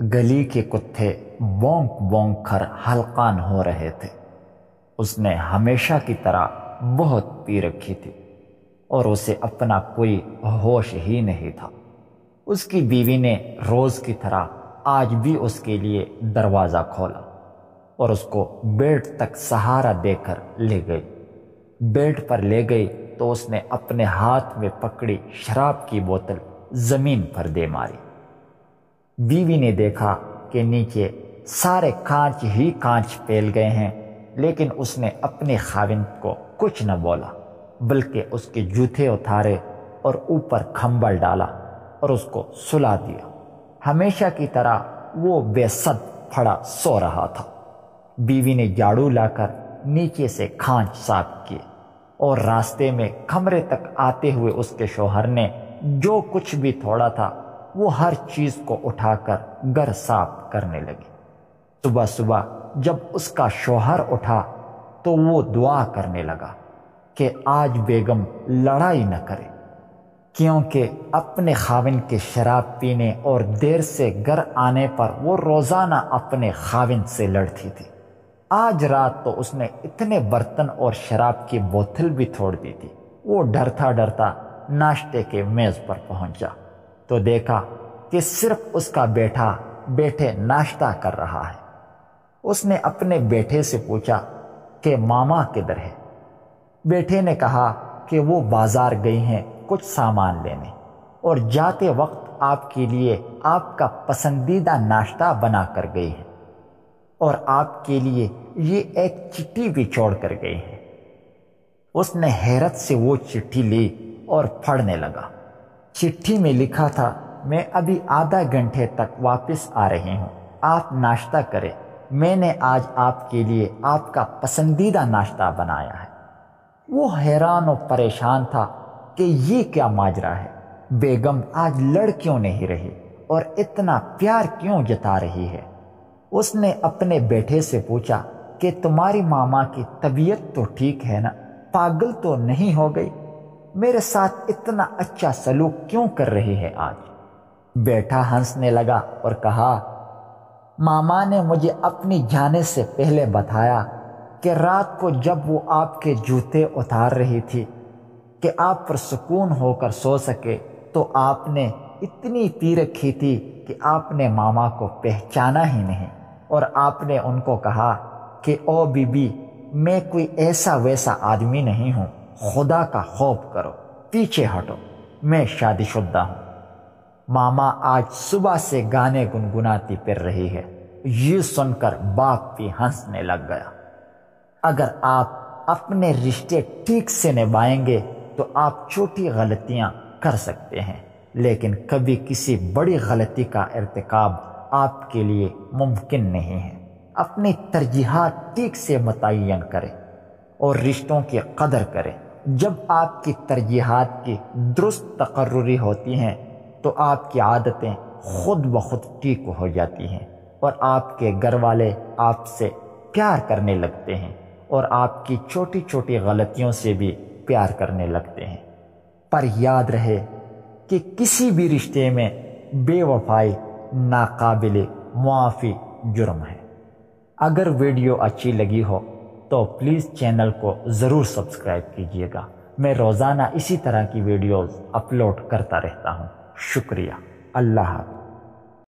گلی کے کتے بونک بونک کر حلقان ہو رہے تھے۔ اس نے ہمیشہ کی طرح بہت پی رکھی تھی اور اسے اپنا کوئی ہوش ہی نہیں تھا۔ اس کی بیوی نے روز کی طرح آج بھی اس کے لیے دروازہ کھولا اور اس کو بیڈ تک سہارا دے کر لے گئی۔ بیڈ پر لے گئی تو اس نے اپنے ہاتھ میں پکڑی شراب کی بوتل زمین پر دے ماری۔ بیوی نے دیکھا کہ نیچے سارے کانچ ہی کانچ پھیل گئے ہیں، لیکن اس نے اپنے خاوند کو کچھ نہ بولا، بلکہ اس کے جوتے اتارے اور اوپر کھمبل ڈالا اور اس کو سلا دیا۔ ہمیشہ کی طرح وہ بے سد پھڑا سو رہا تھا۔ بیوی نے جھاڑو لا کر نیچے سے کھانچ صاف کیے اور راستے میں کمرے تک آتے ہوئے اس کے شوہر نے جو کچھ بھی تھوڑا تھا وہ ہر چیز کو اٹھا کر گھر صاف کرنے لگی۔ صبح صبح جب اس کا شوہر اٹھا تو وہ دعا کرنے لگا کہ آج بیگم لڑائی نہ کرے، کیونکہ اپنے خاوند کے شراب پینے اور دیر سے گھر آنے پر وہ روزانہ اپنے خاوند سے لڑتی تھی۔ آج رات تو اس نے اتنے برتن اور شراب کی بوتل بھی توڑ دی تھی۔ وہ ڈرتا ڈرتا ناشتے کے میز پر پہنچا تو دیکھا کہ صرف اس کا بیٹا بیٹھے ناشتہ کر رہا ہے۔ اس نے اپنے بیٹے سے پوچھا کہ ماما کدھر ہے؟ بیٹے نے کہا کہ وہ بازار گئی ہیں کچھ سامان لینے اور جاتے وقت آپ کے لیے آپ کا پسندیدہ ناشتہ بنا کر گئی ہے اور آپ کے لیے یہ ایک چٹھی بھی چھوڑ کر گئی ہے۔ اس نے حیرت سے وہ چٹھی لی اور پڑھنے لگا۔ چٹھی میں لکھا تھا، میں ابھی آدھا گھنٹے تک واپس آ رہی ہوں، آپ ناشتہ کریں، میں نے آج آپ کے لیے آپ کا پسندیدہ ناشتہ بنایا ہے۔ وہ حیران و پریشان تھا کہ یہ کیا ماجرا ہے، بیگم آج لڑ کیوں نہیں رہی اور اتنا پیار کیوں جتا رہی ہے۔ اس نے اپنے بیٹے سے پوچھا کہ تمہاری ماما کی طبیعت تو ٹھیک ہے نا، پاگل تو نہیں ہو گئی، میرے ساتھ اتنا اچھا سلوک کیوں کر رہی ہے آج؟ بیٹا ہنسنے لگا اور کہا، ماما نے مجھے اپنی جانے سے پہلے بتایا کہ رات کو جب وہ آپ کے جوتے اتار رہی تھی کہ آپ پر سکون ہو کر سو سکے تو آپ نے اتنی پی رکھی تھی کہ آپ نے ماما کو پہچانا ہی نہیں، اور آپ نے ان کو کہا کہ او بی بی، میں کوئی ایسا ویسا آدمی نہیں ہوں، خدا کا خوف کرو، پیچھے ہٹو، میں شادی شدہ ہوں۔ ماما آج صبح سے گانے گنگناتی پھر رہی ہے۔ یہ سن کر باپ بھی ہنسنے لگ گیا۔ اگر آپ اپنے رشتے ٹھیک سے نبھائیں گے تو آپ چھوٹی غلطیاں کر سکتے ہیں، لیکن کبھی کسی بڑی غلطی کا ارتکاب آپ کے لیے ممکن نہیں ہے۔ اپنی ترجیحات ٹھیک سے متعین کریں اور رشتوں کی قدر کریں۔ جب آپ کی ترجیحات کی درست تقرری ہوتی ہیں تو آپ کی عادتیں خود بخود ٹھیک ہو جاتی ہیں اور آپ کے گھر والے آپ سے پیار کرنے لگتے ہیں اور آپ کی چھوٹی چھوٹی غلطیوں سے بھی پیار کرنے لگتے ہیں۔ پر یاد رہے کہ کسی بھی رشتے میں بے وفائی ناقابل معافی جرم ہے۔ اگر ویڈیو اچھی لگی ہو تو پلیز چینل کو ضرور سبسکرائب کیجیے گا۔ میں روزانہ اسی طرح کی ویڈیوز اپلوڈ کرتا رہتا ہوں۔ شکریہ۔ اللہ حافظ۔